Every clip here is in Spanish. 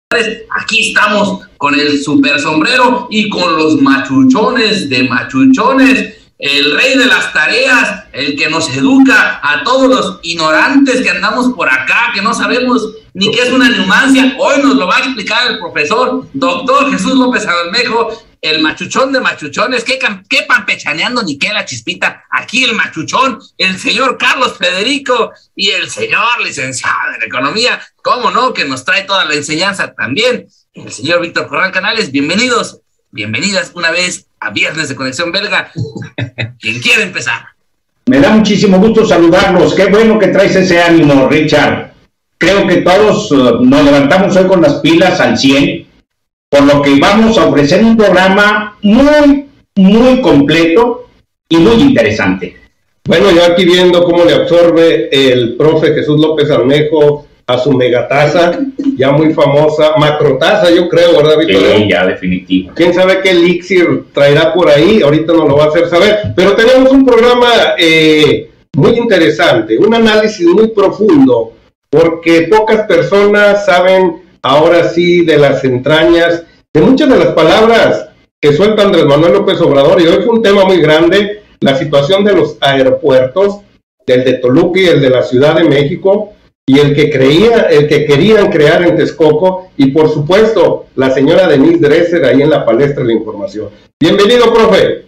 Aquí estamos con el super sombrero y con los machuchones de machuchones, el rey de las tareas, el que nos educa a todos los ignorantes que andamos por acá, que no sabemos ni qué es una neumancia. Hoy nos lo va a explicar el profesor doctor Jesús López Almejo, el machuchón de machuchones. ¿Qué pampechaneando ni qué la chispita? Aquí el machuchón, el señor Carlos Federico y el señor licenciado en economía, cómo no, que nos trae toda la enseñanza también, el señor Víctor Corral Canales. Bienvenidos, bienvenidas una vez a Viernes de Conexión Belga. ¿Quién quiere empezar? Me da muchísimo gusto saludarlos. Qué bueno que traes ese ánimo, Richard. Creo que todos nos levantamos hoy con las pilas al 100, por lo que vamos a ofrecer un programa muy completo y muy interesante. Bueno, yo aquí viendo cómo le absorbe el profe Jesús López Almejo a su megataza, ya muy famosa, macrotaza, yo creo, ¿verdad, Víctor? Sí, ya definitivo. ¿Quién sabe qué elixir traerá por ahí? Ahorita nos lo va a hacer saber. Pero tenemos un programa muy interesante, un análisis muy profundo, porque pocas personas saben ahora sí de las entrañas de muchas de las palabras que suelta Andrés Manuel López Obrador. Y hoy fue un tema muy grande, la situación de los aeropuertos, el de Toluca y el de la Ciudad de México, y el que querían crear en Texcoco, y por supuesto la señora Denise Dresser ahí en la palestra de la información. Bienvenido, profe.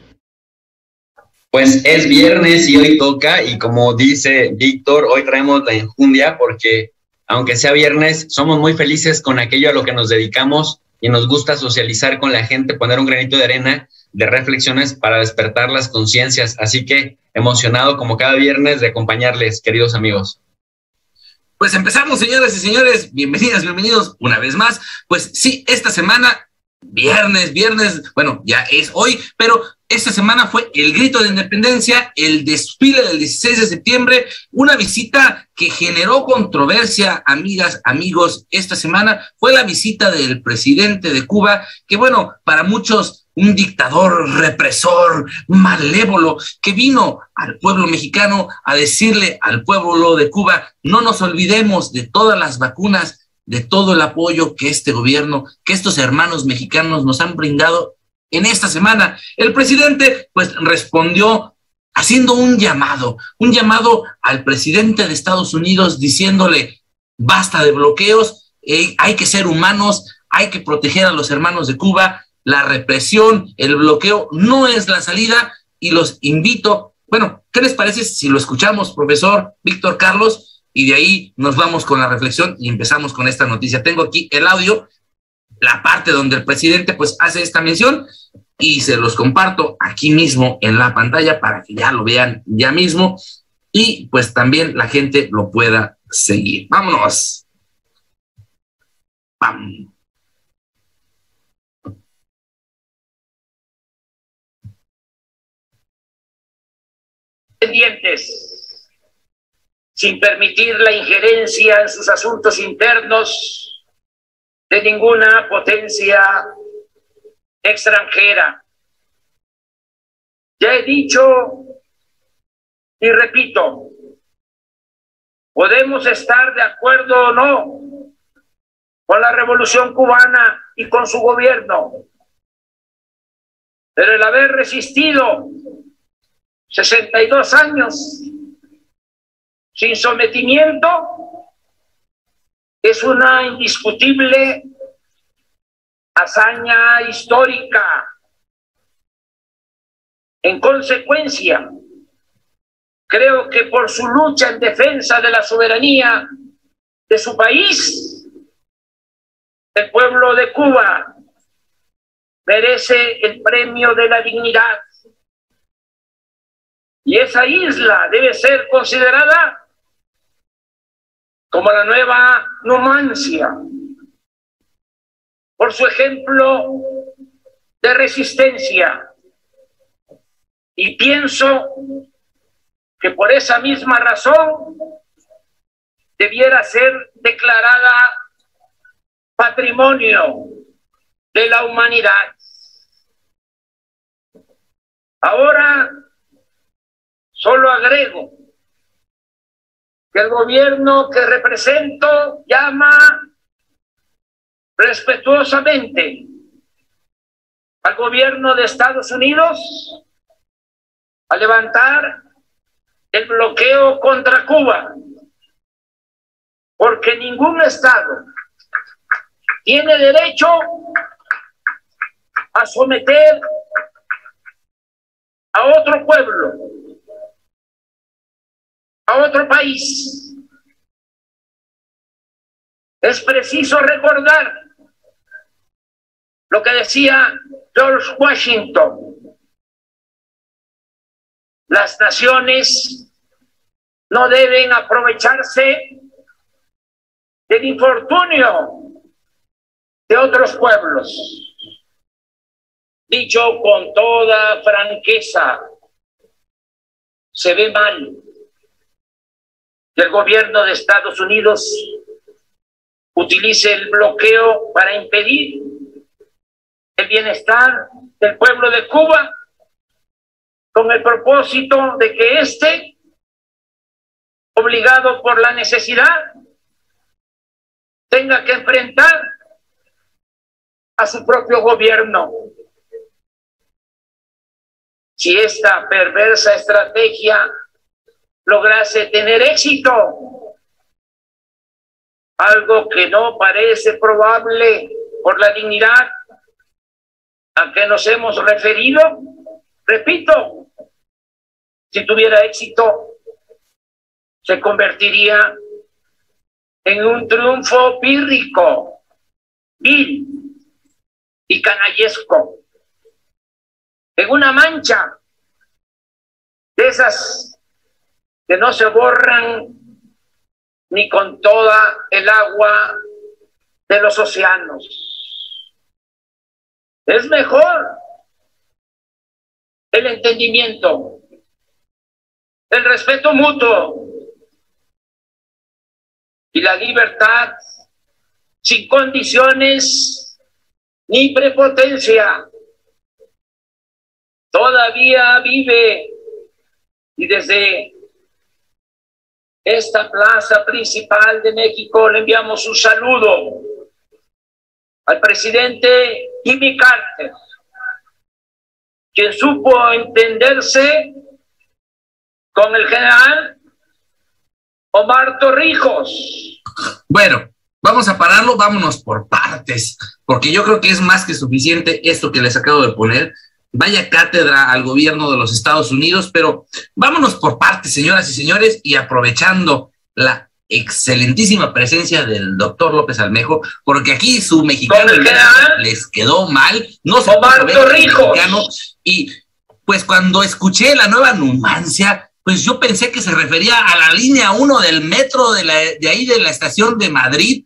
Pues es viernes y hoy toca, y como dice Víctor, hoy traemos la enjundia porque aunque sea viernes, somos muy felices con aquello a lo que nos dedicamos y nos gusta socializar con la gente, poner un granito de arena de reflexiones para despertar las conciencias. Así que emocionado como cada viernes de acompañarles, queridos amigos. Pues empezamos, señoras y señores, bienvenidas, bienvenidos una vez más. Pues sí, esta semana, viernes, bueno, ya es hoy, pero esta semana fue el grito de independencia, el desfile del 16 de septiembre, una visita que generó controversia, amigas, amigos. Esta semana fue la visita del presidente de Cuba, que bueno, para muchos un dictador represor, malévolo, que vino al pueblo mexicano a decirle al pueblo de Cuba: no nos olvidemos de todas las vacunas, de todo el apoyo que este gobierno, que estos hermanos mexicanos nos han brindado en esta semana. El presidente pues respondió haciendo un llamado al presidente de Estados Unidos, diciéndole: basta de bloqueos, hay que ser humanos, hay que proteger a los hermanos de Cuba. La represión, el bloqueo no es la salida, y los invito. Bueno, ¿qué les parece si lo escuchamos, profesor Víctor Carlos? Y de ahí nos vamos con la reflexión y empezamos con esta noticia. Tengo aquí el audio, la parte donde el presidente pues hace esta mención, y se los comparto aquí mismo en la pantalla para que ya lo vean ya mismo y pues también la gente lo pueda seguir. Vámonos. ¡Pam! Pendientes, sin permitir la injerencia en sus asuntos internos de ninguna potencia extranjera. Ya he dicho y repito, podemos estar de acuerdo o no con la Revolución Cubana y con su gobierno, pero el haber resistido 62 años sin sometimiento es una indiscutible hazaña histórica. En consecuencia, creo que por su lucha en defensa de la soberanía de su país, el pueblo de Cuba merece el premio de la dignidad. Y esa isla debe ser considerada como la nueva Numancia, por su ejemplo de resistencia. Y pienso que por esa misma razón debiera ser declarada patrimonio de la humanidad. Ahora solo agrego que el gobierno que represento llama respetuosamente al gobierno de Estados Unidos a levantar el bloqueo contra Cuba, porque ningún Estado tiene derecho a someter a otro pueblo, a otro país. Es preciso recordar lo que decía George Washington: las naciones no deben aprovecharse del infortunio de otros pueblos. Dicho con toda franqueza, se ve mal que el gobierno de Estados Unidos utilice el bloqueo para impedir el bienestar del pueblo de Cuba, con el propósito de que éste, obligado por la necesidad, tenga que enfrentar a su propio gobierno. Si esta perversa estrategia lograse tener éxito, algo que no parece probable por la dignidad a que nos hemos referido, repito, si tuviera éxito, se convertiría en un triunfo pírrico, vil y canallesco, en una mancha de esas que no se borran ni con toda el agua de los océanos. Es mejor el entendimiento, el respeto mutuo y la libertad sin condiciones ni prepotencia. Todavía vive, y desde esta plaza principal de México le enviamos un saludo al presidente Jimmy Carter, quien supo entenderse con el general Omar Torrijos. Bueno, vamos a pararlo, vámonos por partes, porque yo creo que es más que suficiente esto que les acabo de poner. Vaya cátedra al gobierno de los Estados Unidos, pero vámonos por partes, señoras y señores, y aprovechando la excelentísima presencia del doctor López Almejo, porque aquí su mexicano les quedó mal, no se mexicano, y pues cuando escuché la nueva Numancia, pues yo pensé que se refería a la línea 1 del metro de ahí de la estación de Madrid.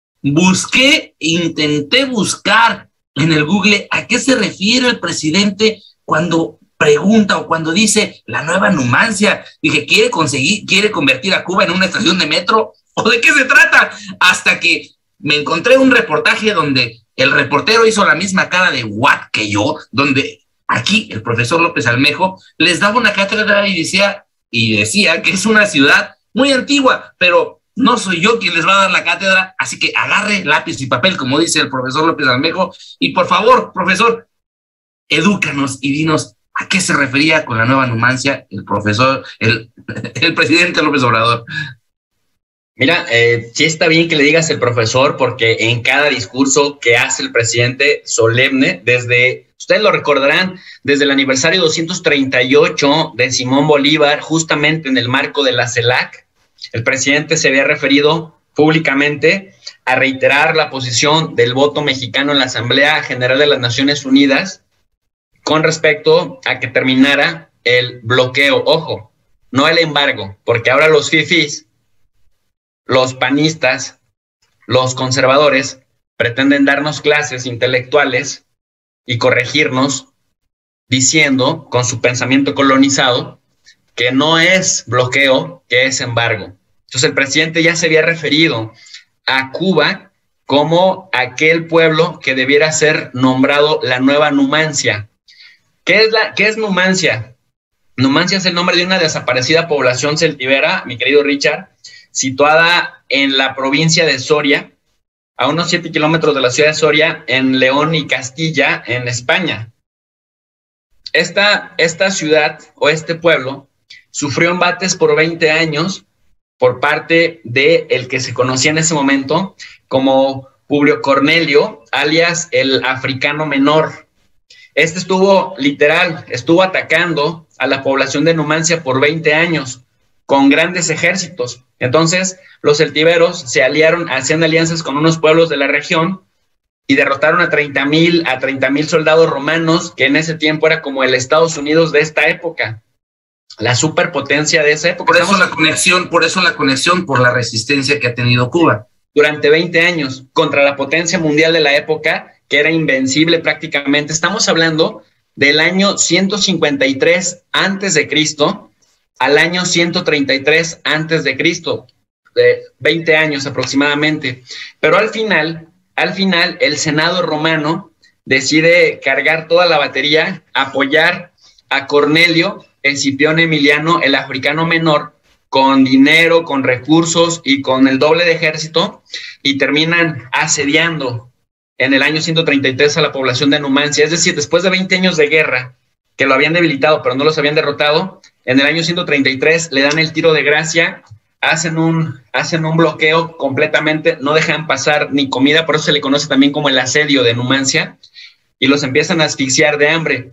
Intenté buscar en el Google a qué se refiere el presidente cuando pregunta o cuando dice la nueva Numancia. Dije, ¿quiere convertir a Cuba en una estación de metro? ¿O de qué se trata? Hasta que me encontré un reportaje donde el reportero hizo la misma cara de what que yo, donde aquí el profesor López Almejo les daba una cátedra y decía que es una ciudad muy antigua, pero no soy yo quien les va a dar la cátedra, así que agarre lápiz y papel, como dice el profesor López Almejo, y por favor, profesor, edúcanos y dinos a qué se refería con la nueva Numancia el presidente López Obrador. Mira, sí está bien que le digas el profesor, porque en cada discurso que hace el presidente solemne, ustedes lo recordarán, desde el aniversario 238 de Simón Bolívar, justamente en el marco de la CELAC, el presidente se había referido públicamente a reiterar la posición del voto mexicano en la Asamblea General de las Naciones Unidas con respecto a que terminara el bloqueo. Ojo, no el embargo, porque ahora los fifís, los panistas, los conservadores pretenden darnos clases intelectuales y corregirnos diciendo, con su pensamiento colonizado, que no es bloqueo, que es embargo. Entonces el presidente ya se había referido a Cuba como aquel pueblo que debiera ser nombrado la nueva Numancia. ¿Qué es Numancia? Numancia es el nombre de una desaparecida población celtíbera, mi querido Richard, situada en la provincia de Soria, a unos 7 kilómetros de la ciudad de Soria, en León y Castilla, en España. Esta ciudad o este pueblo sufrió embates por 20 años por parte de el que se conocía en ese momento como Publio Cornelio, alias el africano menor. Este estuvo atacando a la población de Numancia por 20 años, con grandes ejércitos. Entonces, los celtíberos se aliaron, hacían alianzas con unos pueblos de la región y derrotaron a 30,000 soldados romanos, que en ese tiempo era como el Estados Unidos de esta época, la superpotencia de esa época. Por eso la conexión por la resistencia que ha tenido Cuba. Durante 20 años, contra la potencia mundial de la época, que era invencible prácticamente. Estamos hablando del año 153 antes de Cristo al año 133 antes de Cristo, de 20 años aproximadamente. Pero al final, el Senado romano decide cargar toda la batería, apoyar a Cornelio Escipión Emiliano, el africano menor, con dinero, con recursos y con el doble de ejército, y terminan asediando en el año 133 a la población de Numancia. Es decir, después de 20 años de guerra, que lo habían debilitado, pero no los habían derrotado, en el año 133 le dan el tiro de gracia, hacen un bloqueo completamente, no dejan pasar ni comida, por eso se le conoce también como el asedio de Numancia, y los empiezan a asfixiar de hambre.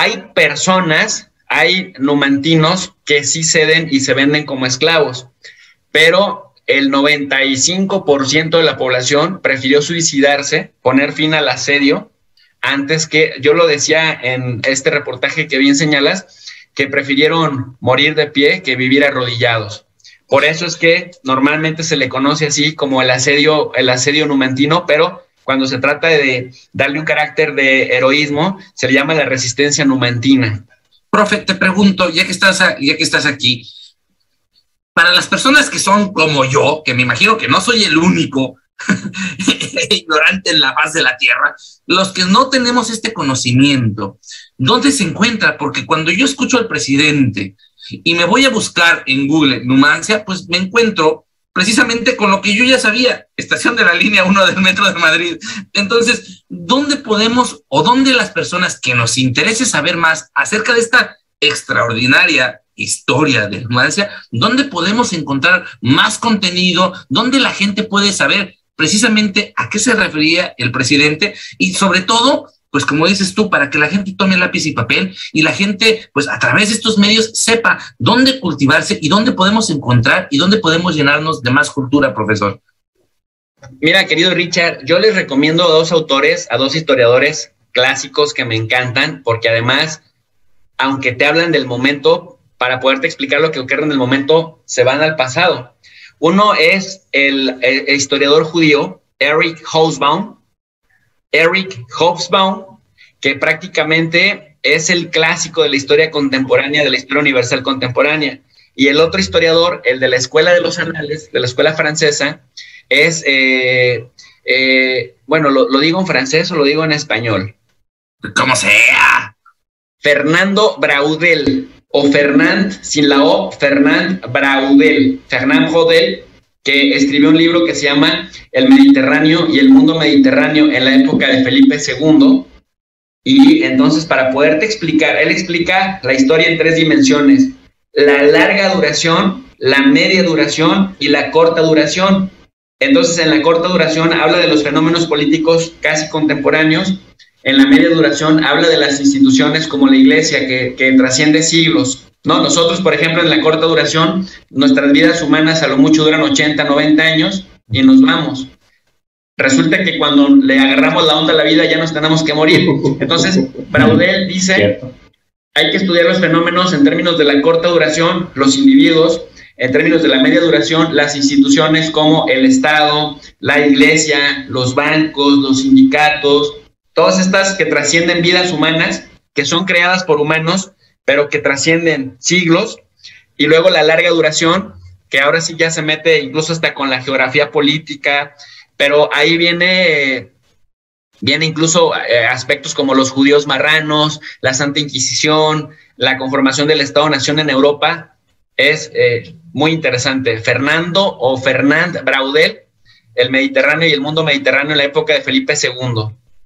Hay numantinos que sí ceden y se venden como esclavos, pero el 95% de la población prefirió suicidarse, poner fin al asedio, antes que, yo lo decía en este reportaje que bien señalas, que prefirieron morir de pie que vivir arrodillados. Por eso es que normalmente se le conoce así como el asedio numantino, pero cuando se trata de darle un carácter de heroísmo, se le llama la resistencia numantina. Profe, te pregunto, ya que estás aquí, para las personas que son como yo, que me imagino que no soy el único ignorante en la faz de la tierra, los que no tenemos este conocimiento, ¿dónde se encuentra? Porque cuando yo escucho al presidente y me voy a buscar en Google Numancia, pues me encuentro precisamente con lo que yo ya sabía, estación de la línea 1 del Metro de Madrid. Entonces, ¿dónde podemos o dónde las personas que nos interese saber más acerca de esta extraordinaria historia de Numancia, dónde podemos encontrar más contenido, dónde la gente puede saber precisamente a qué se refería el presidente y sobre todo, pues como dices tú, para que la gente tome lápiz y papel y la gente, pues a través de estos medios sepa dónde cultivarse y dónde podemos encontrar y dónde podemos llenarnos de más cultura, profesor? Mira, querido Richard, yo les recomiendo a dos autores, a dos historiadores clásicos que me encantan, porque además, aunque te hablan del momento, para poderte explicar lo que ocurre en el momento, se van al pasado. Uno es el historiador judío Eric Hobsbawm, que prácticamente es el clásico de la historia contemporánea, de la historia universal contemporánea. Y el otro historiador, el de la Escuela de los Anales, de la escuela francesa, es, bueno, ¿lo digo en francés o lo digo en español? Como sea. Fernando Braudel, o Fernand, sin la O, Fernand Braudel, que escribió un libro que se llama El Mediterráneo y el mundo mediterráneo en la época de Felipe II. Y entonces, para poderte explicar, él explica la historia en 3 dimensiones: la larga duración, la media duración y la corta duración. Entonces, en la corta duración habla de los fenómenos políticos casi contemporáneos. En la media duración habla de las instituciones como la iglesia, que trasciende siglos, ¿no? Nosotros, por ejemplo, en la corta duración, nuestras vidas humanas a lo mucho duran 80, 90 años y nos vamos. Resulta que cuando le agarramos la onda a la vida ya nos tenemos que morir. Entonces, Braudel dice, hay que estudiar los fenómenos en términos de la corta duración, los individuos, en términos de la media duración, las instituciones como el Estado, la iglesia, los bancos, los sindicatos, todas estas que trascienden vidas humanas, que son creadas por humanos, pero que trascienden siglos, y luego la larga duración, que ahora sí ya se mete incluso hasta con la geografía política, pero ahí viene incluso aspectos como los judíos marranos, la Santa Inquisición, la conformación del Estado-Nación en Europa. Es muy interesante. Fernand Braudel el Mediterráneo y el mundo mediterráneo en la época de Felipe II.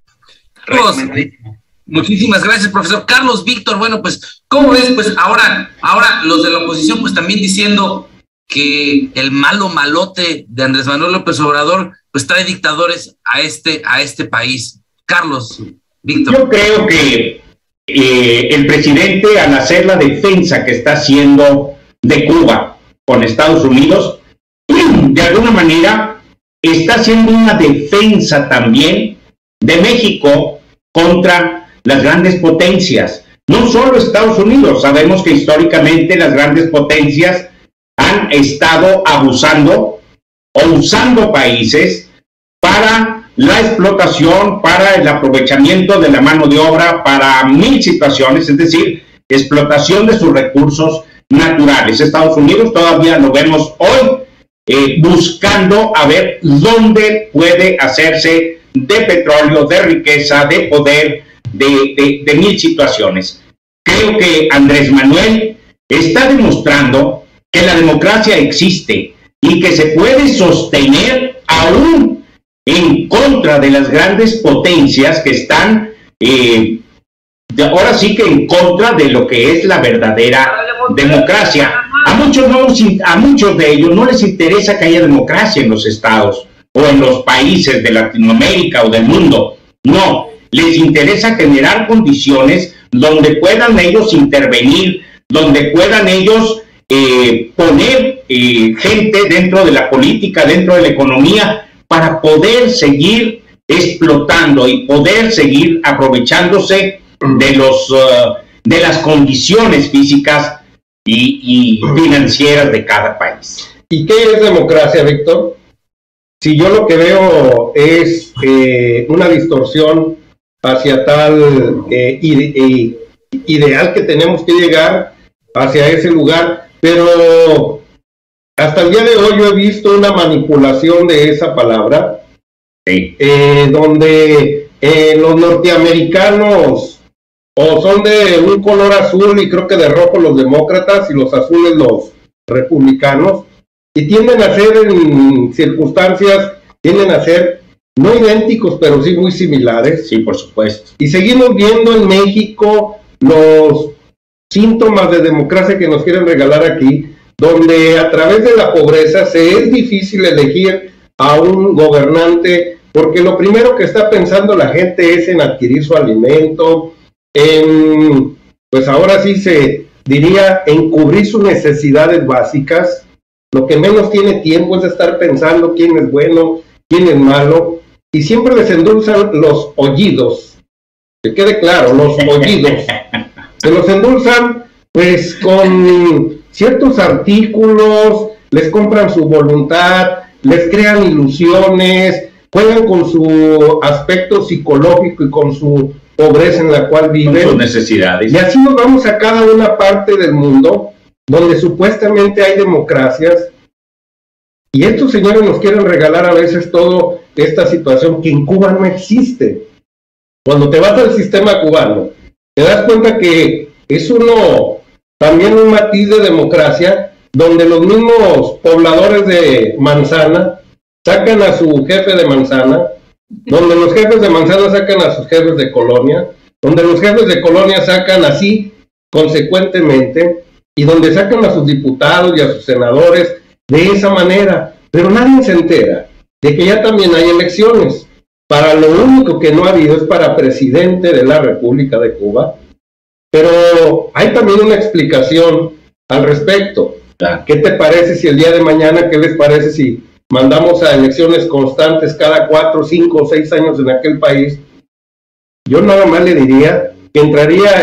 Muchísimas gracias, profesor. Carlos, Víctor, bueno, pues, ¿cómo ves? Pues ahora los de la oposición, pues también diciendo que el malote de Andrés Manuel López Obrador, pues trae dictadores a este país. Carlos, Víctor. Yo creo que el presidente, al hacer la defensa que está haciendo de Cuba con Estados Unidos, de alguna manera está haciendo una defensa también de México contra las grandes potencias. No solo Estados Unidos, sabemos que históricamente las grandes potencias han estado abusando o usando países para la explotación, para el aprovechamiento de la mano de obra, para mil situaciones, es decir, explotación de sus recursos naturales. Estados Unidos todavía lo vemos hoy buscando a ver dónde puede hacerse de petróleo, de riqueza, de poder, de mil situaciones. Creo que Andrés Manuel está demostrando que la democracia existe y que se puede sostener aún en contra de las grandes potencias que están ahora sí que en contra de lo que es la verdadera democracia. A muchos de ellos no les interesa que haya democracia en los estados o en los países de Latinoamérica o del mundo. No, les interesa generar condiciones donde puedan ellos intervenir, donde puedan ellos poner gente dentro de la política, dentro de la economía, para poder seguir explotando y poder seguir aprovechándose de las condiciones físicas y financieras de cada país. ¿Y qué es democracia, Víctor? Si yo lo que veo es una distorsión hacia tal ideal que tenemos que llegar hacia ese lugar, pero hasta el día de hoy yo he visto una manipulación de esa palabra, sí. Donde los norteamericanos o son de un color azul y creo que de rojo los demócratas y los azules los republicanos, y tienden a ser en circunstancias, tienden a ser no idénticos, pero sí muy similares. Sí, por supuesto. Y seguimos viendo en México los síntomas de democracia que nos quieren regalar aquí, donde a través de la pobreza es difícil elegir a un gobernante, porque lo primero que está pensando la gente es en adquirir su alimento, pues ahora sí se diría, en cubrir sus necesidades básicas. Lo que menos tiene tiempo es de estar pensando quién es bueno, quién es malo, y siempre les endulzan los oídos, que quede claro, los oídos, se los endulzan pues con ciertos artículos, les compran su voluntad, les crean ilusiones, juegan con su aspecto psicológico y con su pobreza en la cual viven, con sus necesidades. Y así nos vamos a cada una parte del mundo donde supuestamente hay democracias, y estos señores nos quieren regalar a veces toda esta situación que en Cuba no existe. Cuando te vas al sistema cubano, te das cuenta que es también un matiz de democracia, donde los mismos pobladores de manzana sacan a su jefe de manzana, donde los jefes de manzana sacan a sus jefes de colonia, donde los jefes de colonia sacan así consecuentemente, y donde sacan a sus diputados y a sus senadores de esa manera, pero nadie se entera de que ya también hay elecciones. Para lo único que no ha habido es para presidente de la República de Cuba, pero hay también una explicación al respecto. ¿Qué te parece si el día de mañana, qué les parece si mandamos a elecciones constantes cada 4, 5 o 6 años en aquel país? Yo nada más le diría que entraría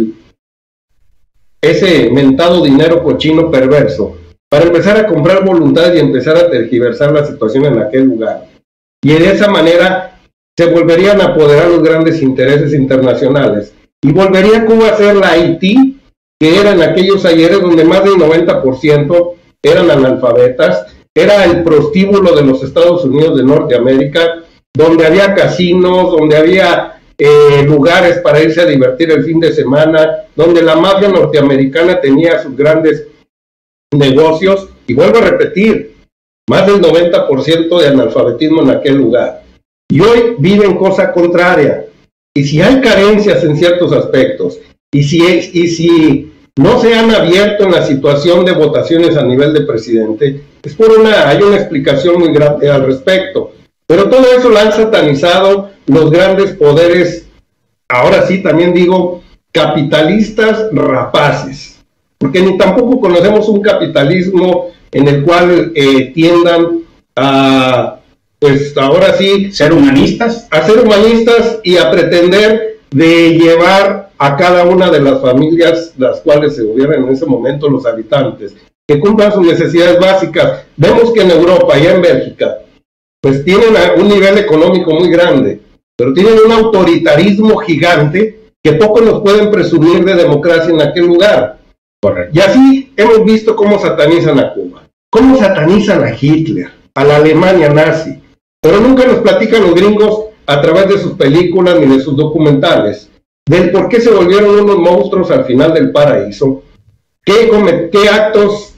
ese mentado dinero cochino perverso para empezar a comprar voluntad y empezar a tergiversar la situación en aquel lugar. Y de esa manera se volverían a apoderar los grandes intereses internacionales. Y volvería Cuba a ser la Haití, que era en aquellos ayeres donde más del 90% eran analfabetas, era el prostíbulo de los Estados Unidos de Norteamérica, donde había casinos, donde había lugares para irse a divertir el fin de semana, donde la mafia norteamericana tenía sus grandes negocios. Y vuelvo a repetir, más del 90% de analfabetismo en aquel lugar. Y hoy viven cosa contraria. Y si hay carencias en ciertos aspectos, y si no se han abierto en la situación de votaciones a nivel de presidente, es hay una explicación muy grande al respecto. Pero todo eso lo han satanizado los grandes poderes, ahora sí también digo, capitalistas rapaces, porque ni tampoco conocemos un capitalismo en el cual tiendan a, pues ahora sí, ser humanistas, y a pretender de llevar a cada una de las familias las cuales se gobiernan en ese momento los habitantes, que cumplan sus necesidades básicas. Vemos que en Europa y en Bélgica, pues tienen un nivel económico muy grande, pero tienen un autoritarismo gigante que poco nos pueden presumir de democracia en aquel lugar. Correcto. Y así hemos visto cómo satanizan a Cuba, cómo satanizan a Hitler, a la Alemania nazi, pero nunca nos platican los gringos a través de sus películas ni de sus documentales, del por qué se volvieron unos monstruos al final del paraíso, qué actos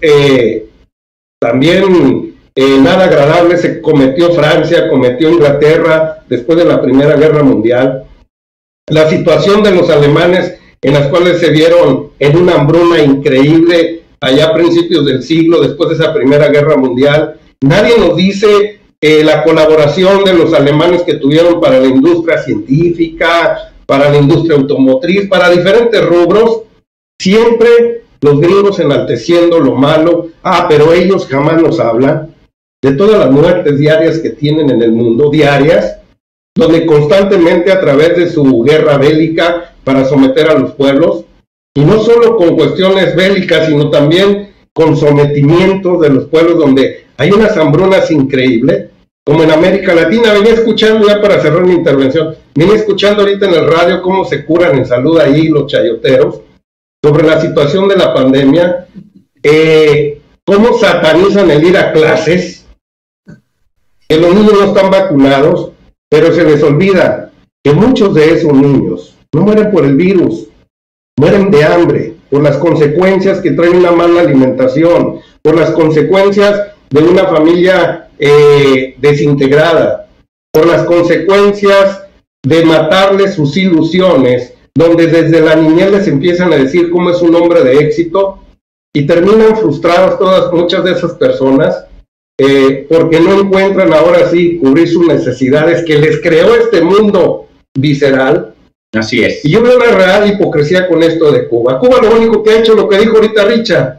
también nada agradables se cometió Francia, cometió Inglaterra después de la Primera Guerra Mundial, la situación de los alemanes en las cuales se vieron en una hambruna increíble allá a principios del siglo, después de esa Primera Guerra Mundial. Nadie nos dice la colaboración de los alemanes que tuvieron para la industria científica, para la industria automotriz, para diferentes rubros, siempre los gringos enalteciendo lo malo. Pero ellos jamás nos hablan de todas las muertes diarias que tienen en el mundo, diarias, donde constantemente a través de su guerra bélica para someter a los pueblos, y no solo con cuestiones bélicas, sino también con sometimientos de los pueblos, donde hay unas hambrunas increíbles, como en América Latina. Venía escuchando, ya para cerrar mi intervención, venía escuchando ahorita en el radio cómo se curan en salud ahí los chayoteros, sobre la situación de la pandemia, cómo satanizan el ir a clases, que los niños no están vacunados, pero se les olvida que muchos de esos niños no mueren por el virus, mueren de hambre, por las consecuencias que trae una mala alimentación, por las consecuencias de una familia desintegrada, por las consecuencias de matarles sus ilusiones, donde desde la niñez les empiezan a decir cómo es un hombre de éxito, y terminan frustrados muchas de esas personas, porque no encuentran ahora sí cubrir sus necesidades que les creó este mundo visceral. Así es. Y yo veo una real hipocresía con esto de Cuba. Cuba lo único que ha hecho, lo que dijo ahorita Richard,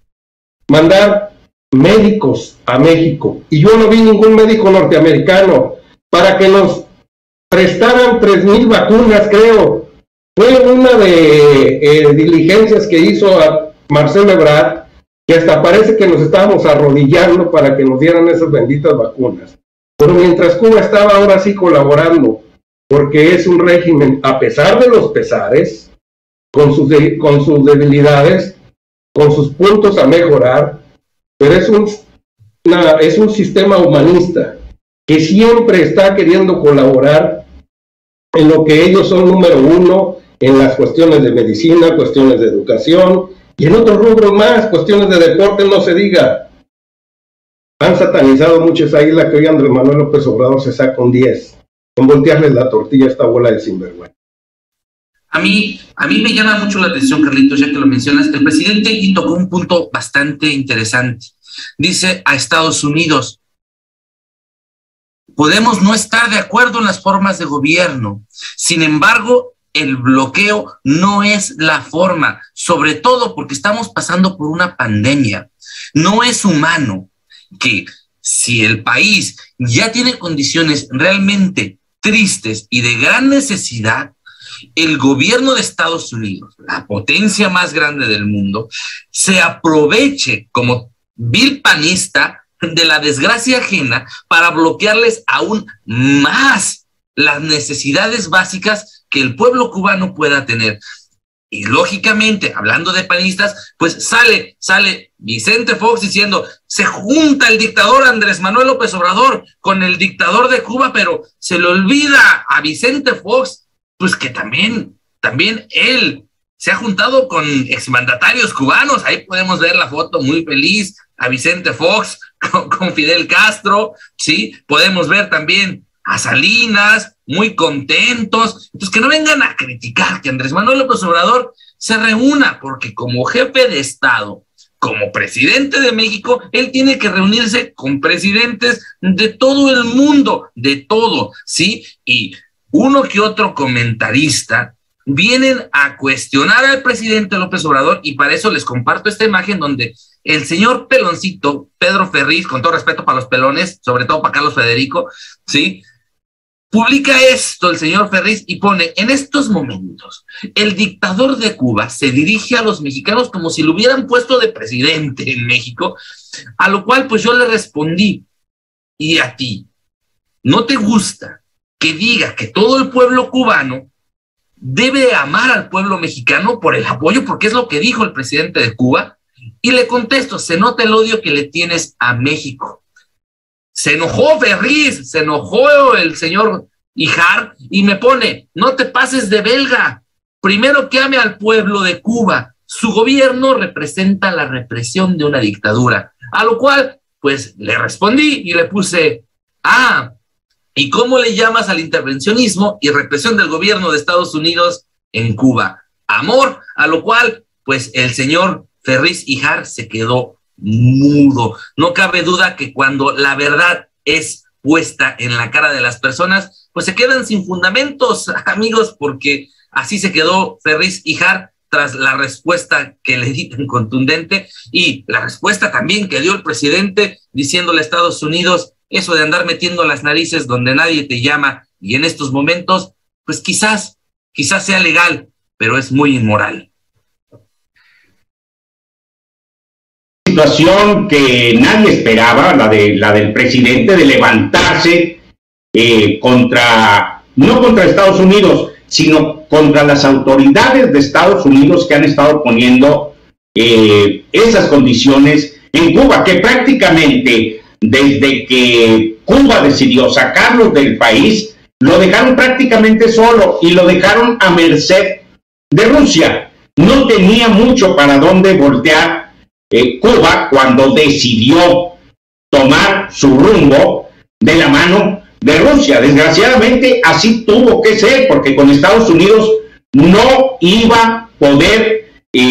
mandar médicos a México, y yo no vi ningún médico norteamericano para que nos prestaran 3,000 vacunas, creo. Fue una de diligencias que hizo a Marcelo Ebrard, que hasta parece que nos estábamos arrodillando para que nos dieran esas benditas vacunas. Pero mientras Cuba estaba ahora sí colaborando, porque es un régimen, a pesar de los pesares, con sus debilidades, con sus puntos a mejorar, pero es un sistema humanista que siempre está queriendo colaborar en lo que ellos son número uno, en las cuestiones de medicina, cuestiones de educación, y en otros rubros más, cuestiones de deporte, no se diga. Han satanizado muchas águilas que hoy Andrés Manuel López Obrador se saca un 10, en voltearles la tortilla a esta bola de sinvergüenza. A mí me llama mucho la atención, Carlitos, ya que lo mencionas. El presidente y tocó un punto bastante interesante. Dice a Estados Unidos, podemos no estar de acuerdo en las formas de gobierno, sin embargo, el bloqueo no es la forma, sobre todo porque estamos pasando por una pandemia. No es humano que si el país ya tiene condiciones realmente tristes y de gran necesidad, el gobierno de Estados Unidos, la potencia más grande del mundo, se aproveche como vil panista de la desgracia ajena para bloquearles aún más las necesidades básicas que el pueblo cubano pueda tener. Y lógicamente, hablando de panistas, pues sale Vicente Fox diciendo, se junta el dictador Andrés Manuel López Obrador con el dictador de Cuba, pero se le olvida a Vicente Fox pues que también él se ha juntado con exmandatarios cubanos. Ahí podemos ver la foto muy feliz a Vicente Fox con Fidel Castro, ¿sí? Podemos ver también a Salinas, muy contentos. Entonces, que no vengan a criticar que Andrés Manuel López Obrador se reúna, porque como jefe de Estado, como presidente de México, él tiene que reunirse con presidentes de todo el mundo, de todo, ¿sí? Y uno que otro comentarista vienen a cuestionar al presidente López Obrador, y para eso les comparto esta imagen donde el señor peloncito, Pedro Ferriz, con todo respeto para los pelones, sobre todo para Carlos Federico, ¿sí? Publica esto el señor Ferriz y pone: en estos momentos, el dictador de Cuba se dirige a los mexicanos como si lo hubieran puesto de presidente en México, a lo cual pues yo le respondí: ¿y a ti no te gusta que diga que todo el pueblo cubano debe amar al pueblo mexicano por el apoyo, porque es lo que dijo el presidente de Cuba? Y le contesto: se nota el odio que le tienes a México. Se enojó Ferriz, se enojó el señor Híjar y me pone: no te pases de belga, primero que ame al pueblo de Cuba, su gobierno representa la represión de una dictadura. A lo cual pues le respondí y le puse: ¿y cómo le llamas al intervencionismo y represión del gobierno de Estados Unidos en Cuba? Amor. A lo cual pues el señor Ferriz Híjar se quedó mudo. No cabe duda que cuando la verdad es puesta en la cara de las personas, pues se quedan sin fundamentos, amigos, porque así se quedó Ferriz Híjar tras la respuesta que le di tan contundente, y la respuesta también que dio el presidente diciéndole a Estados Unidos eso de andar metiendo las narices donde nadie te llama, y en estos momentos pues quizás sea legal, pero es muy inmoral. Situación que nadie esperaba, la del presidente, de levantarse no contra Estados Unidos, sino contra las autoridades de Estados Unidos que han estado poniendo esas condiciones en Cuba, que prácticamente desde que Cuba decidió sacarlos del país, lo dejaron prácticamente solo y lo dejaron a merced de Rusia. No tenía mucho para dónde voltear Cuba cuando decidió tomar su rumbo de la mano de Rusia. Desgraciadamente así tuvo que ser, porque con Estados Unidos no iba a poder,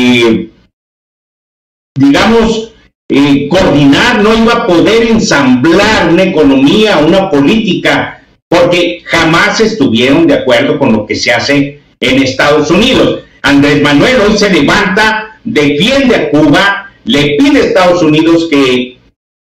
coordinar, no iba a poder ensamblar una economía, una política, porque jamás estuvieron de acuerdo con lo que se hace en Estados Unidos. Andrés Manuel hoy se levanta, defiende a Cuba, le pide a Estados Unidos que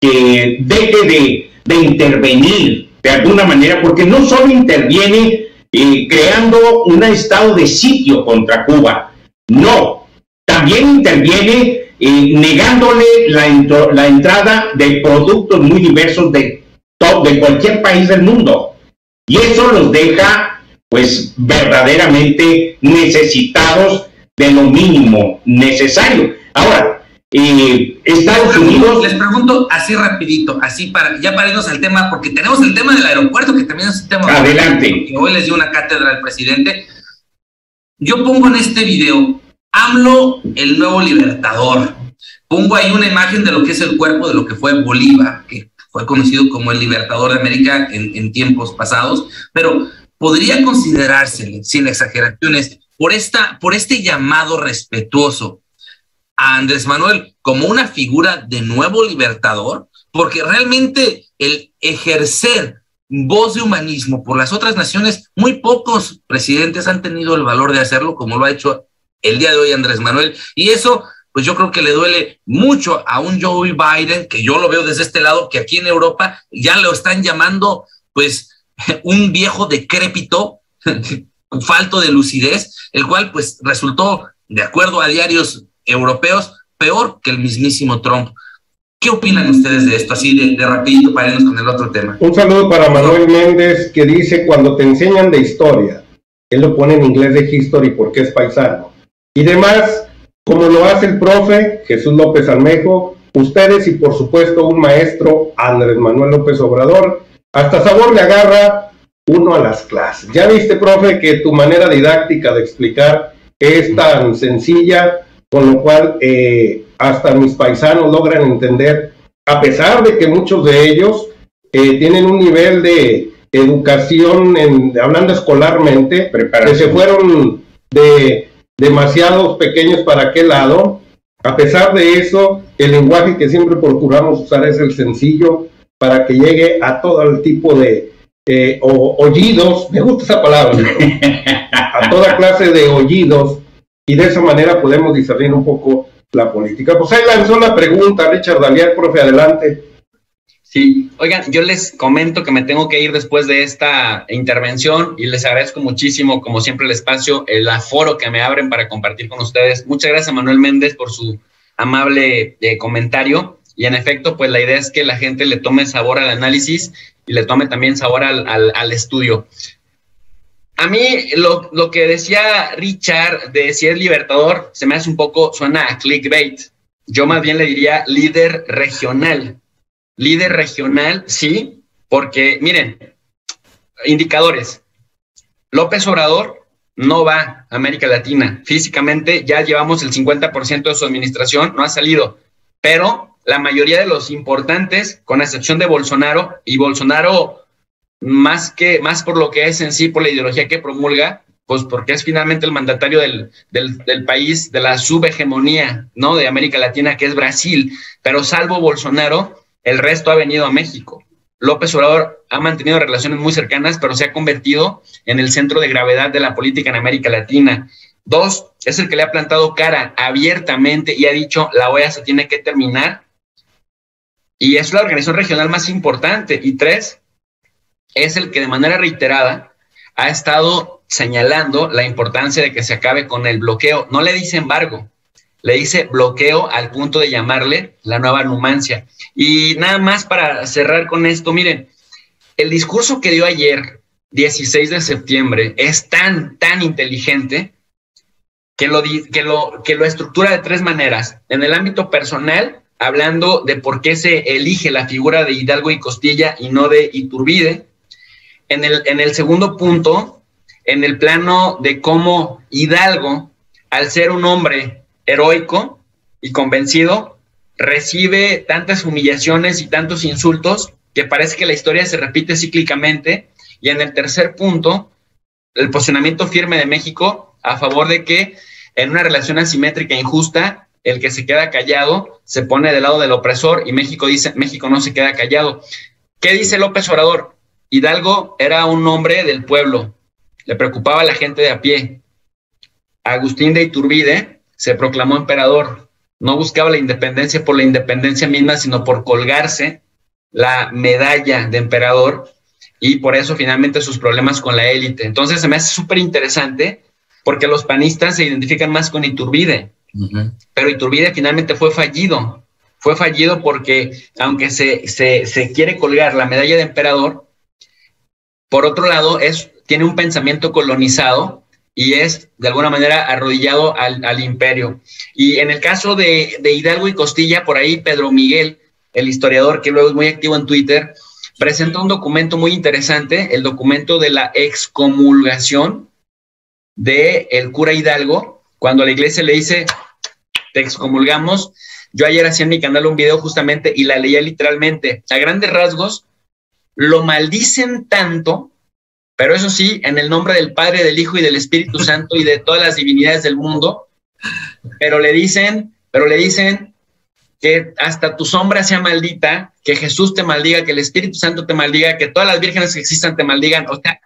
deje de intervenir de alguna manera, porque no solo interviene creando un estado de sitio contra Cuba, no, también interviene negándole la entrada de productos muy diversos de cualquier país del mundo, y eso los deja pues verdaderamente necesitados de lo mínimo necesario. Ahora, Estados Unidos... Les pregunto así rapidito, así para irnos al tema, porque tenemos el tema del aeropuerto, que también es un tema... Adelante. Que hoy les dio una cátedra al presidente. Yo pongo en este video AMLO, el nuevo libertador. Pongo ahí una imagen de lo que es el cuerpo de lo que fue Bolívar, que fue conocido como el libertador de América en tiempos pasados, pero podría considerársele, sin exageraciones, por este llamado respetuoso a Andrés Manuel como una figura de nuevo libertador, porque realmente el ejercer voz de humanismo por las otras naciones, muy pocos presidentes han tenido el valor de hacerlo como lo ha hecho el día de hoy Andrés Manuel, y eso pues yo creo que le duele mucho a un Joe Biden, que yo lo veo desde este lado, que aquí en Europa ya lo están llamando pues un viejo decrépito, falto de lucidez, el cual pues resultó, de acuerdo a diarios europeos, peor que el mismísimo Trump. ¿Qué opinan ustedes de esto? Así de rapidito para irnos con el otro tema. Un saludo para Manuel Méndez, que dice: cuando te enseñan de historia, él lo pone en inglés de history porque es paisano, y demás, como lo hace el profe Jesús López Almejo, ustedes y por supuesto un maestro, Andrés Manuel López Obrador, hasta sabor le agarra uno a las clases. Ya viste, profe, que tu manera didáctica de explicar es tan sencilla, con lo cual hasta mis paisanos logran entender a pesar de que muchos de ellos tienen un nivel de educación, hablando escolarmente, que se fueron de demasiados pequeños para aquel lado. A pesar de eso, el lenguaje que siempre procuramos usar es el sencillo para que llegue a todo el tipo de oídos, me gusta esa palabra, a toda clase de oídos, y de esa manera podemos discernir un poco la política. Pues ahí lanzó la pregunta Richard Dalier, profe, adelante. Sí, oigan, yo les comento que me tengo que ir después de esta intervención y les agradezco muchísimo, como siempre, el espacio, el aforo que me abren para compartir con ustedes. Muchas gracias a Manuel Méndez por su amable comentario, y en efecto, pues la idea es que la gente le tome sabor al análisis y le tome también sabor al estudio. A mí lo que decía Richard de si es libertador se me hace un poco, suena a clickbait. Yo más bien le diría líder regional. Líder regional, sí, porque miren, indicadores. López Obrador no va a América Latina. Físicamente ya llevamos el 50% de su administración, no ha salido. Pero la mayoría de los importantes, con excepción de Bolsonaro, y Bolsonaro más por lo que es en sí, por la ideología que promulga, pues porque es finalmente el mandatario del país, de la subhegemonía, ¿no?, de América Latina, que es Brasil. Pero salvo Bolsonaro, el resto ha venido a México. López Obrador ha mantenido relaciones muy cercanas, pero se ha convertido en el centro de gravedad de la política en América Latina. 2, es el que le ha plantado cara abiertamente y ha dicho la OEA se tiene que terminar. Y es la organización regional más importante. Y 3, es el que de manera reiterada ha estado señalando la importancia de que se acabe con el bloqueo. No le dice embargo, le dice bloqueo al punto de llamarle la nueva Numancia. Y nada más para cerrar con esto, miren, el discurso que dio ayer, 16 de septiembre, es tan inteligente que lo estructura de 3 maneras. En el ámbito personal, hablando de por qué se elige la figura de Hidalgo y Costilla y no de Iturbide. En el segundo punto, en el plano de cómo Hidalgo, al ser un hombre heroico y convencido, recibe tantas humillaciones y tantos insultos que parece que la historia se repite cíclicamente. Y en el tercer punto, el posicionamiento firme de México a favor de que en una relación asimétrica e injusta, el que se queda callado se pone del lado del opresor, y México dice, México no se queda callado. ¿Qué dice López Obrador? Hidalgo era un hombre del pueblo, le preocupaba a la gente de a pie. Agustín de Iturbide se proclamó emperador, no buscaba la independencia por la independencia misma, sino por colgarse la medalla de emperador, y por eso finalmente sus problemas con la élite. Entonces se me hace súper interesante porque los panistas se identifican más con Iturbide, pero Iturbide finalmente fue fallido porque aunque se quiere colgar la medalla de emperador, por otro lado tiene un pensamiento colonizado y es de alguna manera arrodillado al imperio. Y en el caso de Hidalgo y Costilla, por ahí Pedro Miguel, el historiador que luego es muy activo en Twitter, presenta un documento muy interesante, el documento de la excomulgación del cura Hidalgo, cuando la iglesia le dice, te excomulgamos. Yo ayer hacía en mi canal un video justamente y la leía literalmente. A grandes rasgos, lo maldicen tanto, pero eso sí, en el nombre del Padre, del Hijo y del Espíritu Santo y de todas las divinidades del mundo, pero le dicen que hasta tu sombra sea maldita, que Jesús te maldiga, que el Espíritu Santo te maldiga, que todas las vírgenes que existan te maldigan. O sea,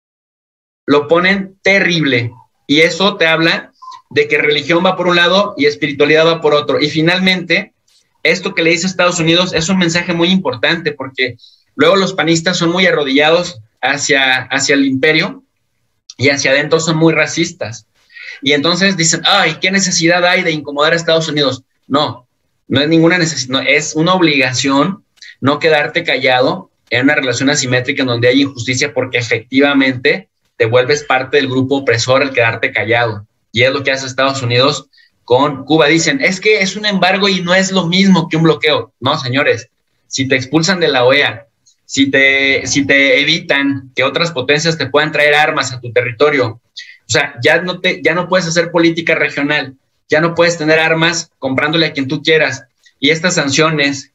lo ponen terrible. Y eso te habla de que religión va por un lado y espiritualidad va por otro. Y finalmente, esto que le dice Estados Unidos es un mensaje muy importante, porque luego los panistas son muy arrodillados hacia el imperio y hacia adentro son muy racistas. Y entonces dicen, ay, ¿qué necesidad hay de incomodar a Estados Unidos? No es ninguna necesidad, no, es una obligación no quedarte callado en una relación asimétrica en donde hay injusticia, porque efectivamente te vuelves parte del grupo opresor al quedarte callado. Y es lo que hace Estados Unidos con Cuba. Dicen, es que es un embargo y no es lo mismo que un bloqueo. No, señores, si te expulsan de la OEA, si te evitan que otras potencias te puedan traer armas a tu territorio, o sea, ya no puedes hacer política regional, ya no puedes tener armas comprándole a quien tú quieras. Y estas sanciones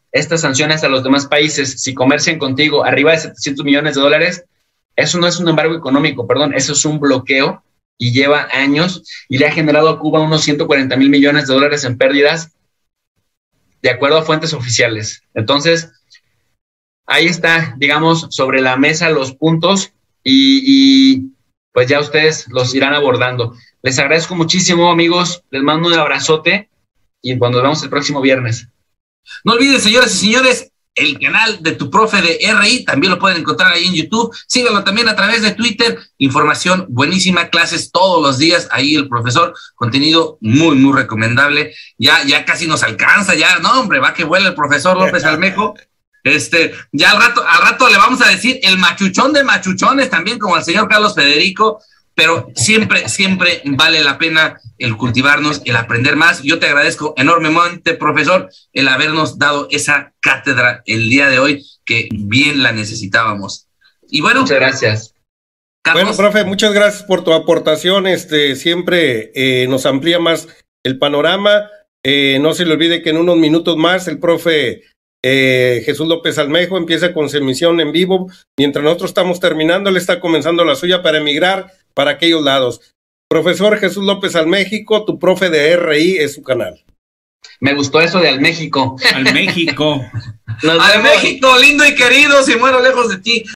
estas sanciones a los demás países, si comercian contigo arriba de $700 millones, eso no es un embargo económico, perdón, eso es un bloqueo y lleva años y le ha generado a Cuba unos $140 mil millones en pérdidas, de acuerdo a fuentes oficiales. Entonces, ahí está, digamos, sobre la mesa los puntos y pues ya ustedes los irán abordando. Les agradezco muchísimo, amigos, les mando un abrazote y nos vemos el próximo viernes. No olviden, señoras y señores, el canal de Tu Profe de RI, también lo pueden encontrar ahí en YouTube. Síganlo también a través de Twitter. Información buenísima, clases todos los días. Ahí el profesor, contenido muy, muy recomendable. Ya casi nos alcanza, ya, no, hombre, va que vuela el profesor López Almejo. Ya al rato le vamos a decir el machuchón de machuchones también, como al señor Carlos Federico. Pero siempre vale la pena el cultivarnos, el aprender más. Yo te agradezco enormemente, profesor, el habernos dado esa cátedra el día de hoy, que bien la necesitábamos. Y bueno, muchas gracias. Carlos. Bueno, profe, muchas gracias por tu aportación. Siempre nos amplía más el panorama. No se le olvide que en unos minutos más el profe Jesús López Almejo empieza con su emisión en vivo. Mientras nosotros estamos terminando, él está comenzando la suya para emigrar para aquellos lados. Profesor Jesús López Alméxico, Tu Profe de RI es su canal. Me gustó eso de Alméxico. Al México, lindo y querido, si muero lejos de ti.